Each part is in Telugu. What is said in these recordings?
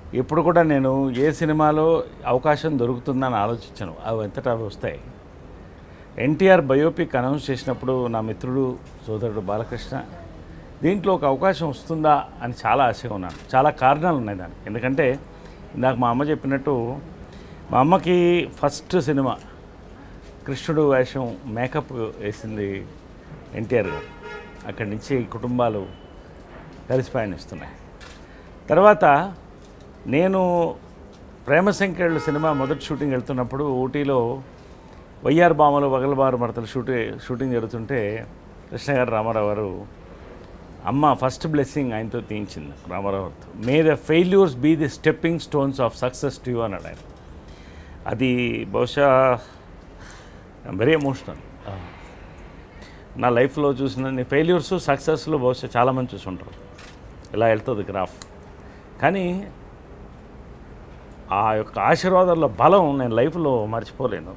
ఇప్పుడు కూడా నేను ఏ సినిమాలో అవకాశం దొరుకుతుందని ఆలోచించాను, అవి ఎంతటా అవి వస్తాయి. ఎన్టీఆర్ బయోపిక్ అనౌన్స్ చేసినప్పుడు నా మిత్రుడు సోదరుడు బాలకృష్ణ దీంట్లో ఒక అవకాశం వస్తుందా అని చాలా ఆశగా ఉన్నాను. చాలా కారణాలు ఉన్నాయి దానికి. ఎందుకంటే ఇందాక మా అమ్మ చెప్పినట్టు మా అమ్మకి ఫస్ట్ సినిమా కృష్ణుడు వేషం మేకప్ వేసింది ఎన్టీఆర్ గారు. అక్కడి నుంచి కుటుంబాలు కలిసి పయనిస్తున్నాయి. తర్వాత నేను ప్రేమ సంఖ్యలు సినిమా మొదటి షూటింగ్ వెళ్తున్నప్పుడు ఊటీలో వైఆర్ బామలు వగలబారు మడతలు షూటింగ్ జరుగుతుంటే కృష్ణ గారు రామారావు గారు అమ్మ ఫస్ట్ బ్లెస్సింగ్ ఆయనతో తీయించింది రామారావుతో. May the failures be the stepping stones of success to you అన్నాడు ఆయన. అది బహుశా వెరీ ఎమోషనల్. నా లైఫ్లో చూసిన ఫెయిల్యూర్స్ సక్సెస్లో బహుశా చాలామంది చూసుంటారు, ఇలా వెళ్తుంది గ్రాఫ్. కానీ ఆ యొక్క ఆశీర్వాదాల బలం నేను లైఫ్లో మర్చిపోలేను.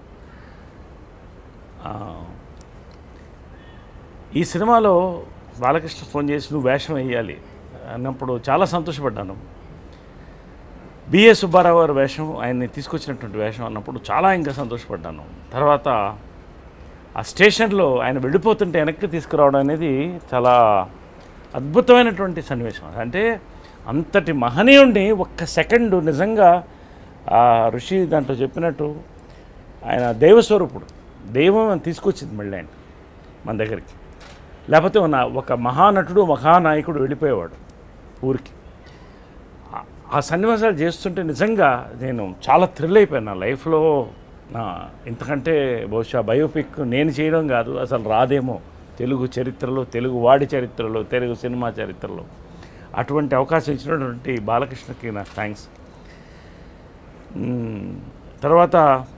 ఈ సినిమాలో బాలకృష్ణ ఫోన్ చేసి నువ్వు వేషం వేయాలి అన్నప్పుడు చాలా సంతోషపడ్డాను. బిఏ సుబ్బారావు గారు వేషం, ఆయన్ని తీసుకొచ్చినటువంటి వేషం అన్నప్పుడు చాలా ఇంకా సంతోషపడ్డాను. తర్వాత ఆ స్టేషన్లో ఆయన వెళ్ళిపోతుంటే వెనక్కి తీసుకురావడం అనేది చాలా అద్భుతమైనటువంటి సన్నివేశం. అంటే అంతటి మహనీయుడిని ఒక్క సెకండు నిజంగా ఆ ఋషి దాంట్లో చెప్పినట్టు ఆయన దైవస్వరూపుడు, దైవం తీసుకొచ్చింది మళ్ళీ ఆయన మన దగ్గరికి. లేకపోతే ఒక మహానటుడు మహానాయకుడు వెళ్ళిపోయేవాడు ఊరికి. ఆ సన్నివేశాలు చేస్తుంటే నిజంగా నేను చాలా థ్రిల్ అయిపోయాను. నా లైఫ్లో ఇంతకంటే బహుశా బయోపిక్ నేను చేయడం కాదు, అసలు రాదేమో తెలుగు చరిత్రలో, తెలుగు వాడి చరిత్రలో, తెలుగు సినిమా చరిత్రలో. అటువంటి అవకాశం ఇచ్చినటువంటి బాలకృష్ణకి నాకు థ్యాంక్స్. తర్వాత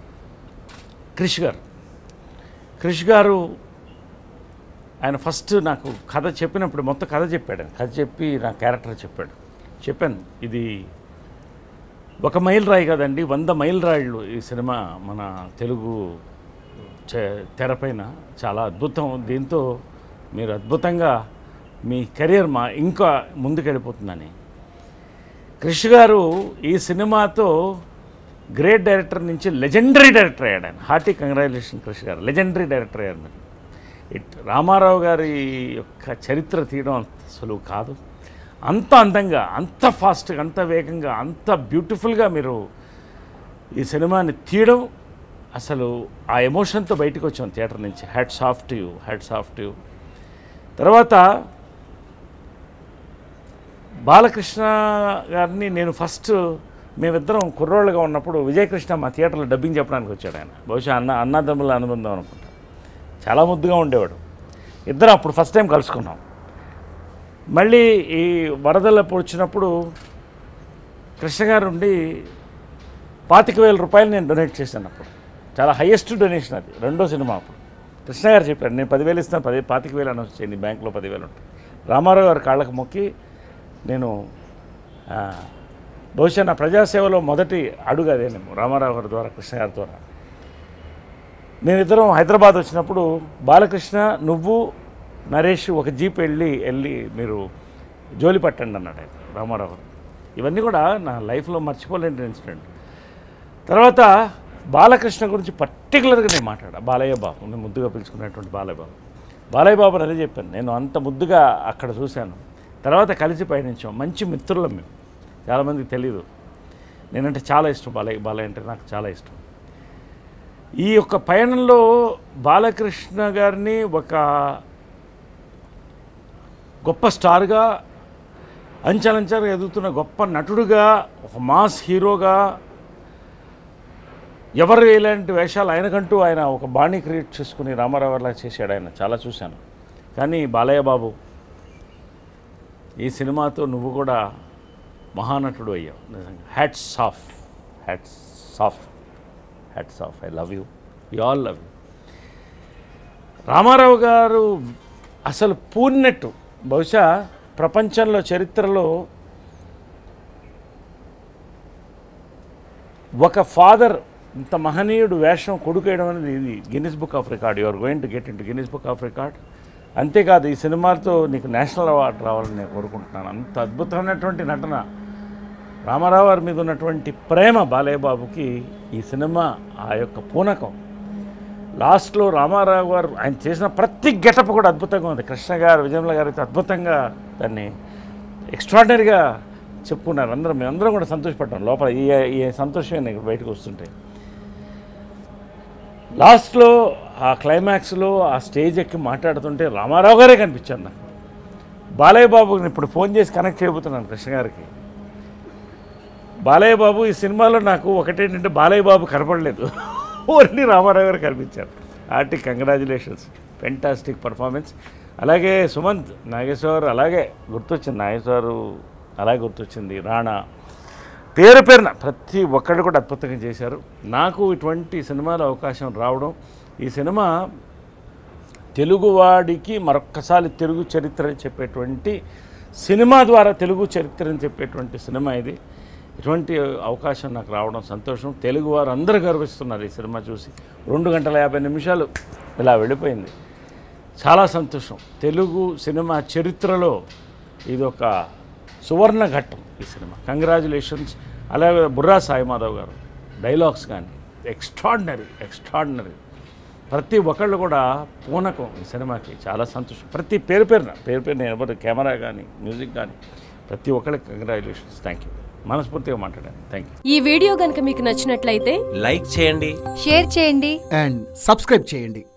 క్రిష్ గారు ఆయన ఫస్ట్ నాకు కథ చెప్పినప్పుడు మొత్తం కథ చెప్పాడు. కథ చెప్పి నా క్యారెక్టర్ చెప్పాను ఇది 1 మైల్ రాయి కదండి, 100 మైల్ రాయిళ్ళు ఈ సినిమా మన తెలుగు తెరపైన చాలా అద్భుతం. దీంతో మీరు అద్భుతంగా మీ కెరియర్ ఇంకా ముందుకెళ్ళిపోతుందని. క్రిష్ గారు ఈ సినిమాతో గ్రేట్ డైరెక్టర్ నుంచి లెజెండరీ డైరెక్టర్ అయ్యాడు ఆయన. హార్టీ కంగ్రాచులేషన్ క్రిష్ గారు, లెజెండరీ డైరెక్టర్ అయ్యారు మీరు. రామారావు గారి యొక్క చరిత్ర తీయడం అంత సులువు కాదు. అంత అందంగా, అంత ఫాస్ట్గా, అంత వేగంగా, అంత బ్యూటిఫుల్గా మీరు ఈ సినిమాని తీయడం, అసలు ఆ ఎమోషన్తో బయటకు వచ్చాం థియేటర్ నుంచి. Hats off to you. తర్వాత బాలకృష్ణ గారిని నేను ఫస్ట్ మేమిద్దరం కుర్రోళ్ళుగా ఉన్నప్పుడు విజయకృష్ణ మా థియేటర్లో డబ్బింగ్ చెప్పడానికి వచ్చాడు ఆయన. బహుశా అన్నదమ్ముల అనుబంధం అనుకుంటా. చాలా ముద్దుగా ఉండేవాడు. ఇద్దరం అప్పుడు ఫస్ట్ టైం కలుసుకున్నాం. మళ్ళీ ఈ వరదలప్పుడు వచ్చినప్పుడు కృష్ణ గారు ఉండి 25,000 రూపాయలు నేను డొనేట్ చేశాను. అప్పుడు చాలా హయ్యెస్ట్ డొనేషన్ అది, రెండో సినిమా. అప్పుడు కృష్ణ గారు చెప్పాడు నేను 10,000 ఇస్తాను, 25,000 అనౌన్స్ చేయండి, బ్యాంకులో 10,000 ఉంటాయి. రామారావు గారు కాళ్ళకు మొక్కి నేను బహుశా నా ప్రజాసేవలో మొదటి అడుగు అదేనేమో, రామారావు గారి ద్వారా, కృష్ణ గారి ద్వారా. మేమిద్దరం హైదరాబాద్ వచ్చినప్పుడు బాలకృష్ణ, నువ్వు, నరేష్ ఒక జీప్ వెళ్ళి మీరు జోలి పట్టండి అన్నాడు ఆయన రామారావు గారు. ఇవన్నీ కూడా నా లైఫ్లో మర్చిపోలేని ఇన్సిడెంట్. తర్వాత బాలకృష్ణ గురించి పర్టికులర్గా నేను మాట్లాడా. బాలయ్య బాబు, నేను ముద్దుగా పిలుచుకున్నటువంటి బాలయ్య బాబు అదే చెప్పాను. నేను అంత ముద్దుగా అక్కడ చూశాను. తర్వాత కలిసి పయనించాం. మంచి మిత్రులం మేము. చాలామందికి తెలీదు, నేనంటే చాలా ఇష్టం. బాలయ్య అంటే నాకు చాలా ఇష్టం. ఈ యొక్క పయనంలో బాలకృష్ణ గారిని ఒక గొప్ప స్టార్గా, అంచెలంచెలుగా ఎదుగుతున్న గొప్ప నటుడుగా, ఒక మాస్ హీరోగా, ఎవరు ఇలాంటి వేషాలు ఆయనకంటూ ఆయన ఒక బాణీ క్రియేట్ చేసుకుని రామారావు అలా చేశాడు ఆయన. చాలా చూశాను. కానీ బాలయ్య బాబు, ఈ సినిమాతో నువ్వు కూడా మహానటుడు అయ్యావు నిజంగా. Hats off. I love you. We all love you. Ramarao గారు అసలు పూర్ణట్టు బహుశా ప్రపంచంలో చరిత్రలో ఒక ఫాదర్ ఇంత మహనీయుడు వేషం కొడుకేయడం అనేది ఇది Guinness book of record. You are going to get into Guinness book of record. అంతేకాదు ఈ సినిమాతో నీకు నేషనల్ అవార్డు రావాలని నేను కోరుకుంటున్నాను. అంత అద్భుతమైనటువంటి నటన రామారావు గారి మీద ఉన్నటువంటి ప్రేమ బాలయ్య బాబుకి ఈ సినిమా ఆ యొక్క పూనకం. లాస్ట్లో రామారావు గారు ఆయన చేసిన ప్రతి గెటప్ కూడా అద్భుతంగా ఉంది. కృష్ణ గారు, విజయమ్మ గారు అయితే అద్భుతంగా దాన్ని ఎక్స్ట్రాడినరీగా చెప్పుకున్నారు. మేమందరం కూడా సంతోషపడ్డాం. లోపల ఈ సంతోషమే ఇక్కడ బయటకు వస్తుంటే లాస్ట్లో ఆ క్లైమాక్స్లో ఆ స్టేజ్ ఎక్కి మాట్లాడుతుంటే రామారావు గారే కనిపించారు నాకు. బాలయ్య బాబుని ఇప్పుడు ఫోన్ చేసి కనెక్ట్ చేయబోతున్నాను కృష్ణ గారికి. బాలయ్య బాబు ఈ సినిమాలో నాకు ఒకటేంటంటే బాలయ్య బాబు కనపడలేదు, ఓన్లీ రామారావు గారు కనిపించారు. Congratulations, fantastic performance. అలాగే సుమంత్, నాగేశ్వర్ అలాగే గుర్తొచ్చింది, నాగేశ్వర్ అలాగే గుర్తొచ్చింది, రాణా, పేరున ప్రతి ఒక్కళ్ళు కూడా అద్భుతంగా చేశారు. నాకు ఇటువంటి సినిమాలో అవకాశం రావడం, ఈ సినిమా తెలుగువాడికి మరొక్కసారి తెలుగు చరిత్రని చెప్పేటువంటి సినిమా ద్వారా తెలుగు చరిత్రని చెప్పేటువంటి సినిమా ఇది. ఇటువంటి అవకాశం నాకు రావడం సంతోషం. తెలుగు వారు అందరూ గర్విస్తున్నారు ఈ సినిమా చూసి. 2 గంటల 50 నిమిషాలు ఇలా వెళ్ళిపోయింది. చాలా సంతోషం. తెలుగు సినిమా చరిత్రలో ఇది ఒక సువర్ణ ఘట్టం ఈ సినిమా. కంగ్రాచులేషన్స్. అలాగే బుర్రా సాయి మాధవ్ గారు డైలాగ్స్ కానీ ఎక్స్ట్రాడినరీ. ప్రతి ఒక్కళ్ళు కూడా పూనకం ఈ సినిమాకి. చాలా సంతోషం. ప్రతి పేరున ఎవరు కెమెరా కానీ మ్యూజిక్ కానీ ప్రతి ఒక్కళ్ళకి కంగ్రాచులేషన్స్. Thank you. మనస్ఫూర్తిగా మాట్లాడాను. Thank you. ఈ వీడియో కనుక మీకు నచ్చినట్లయితే లైక్ చేయండి, షేర్ చేయండి అండ్ సబ్స్క్రైబ్ చేయండి.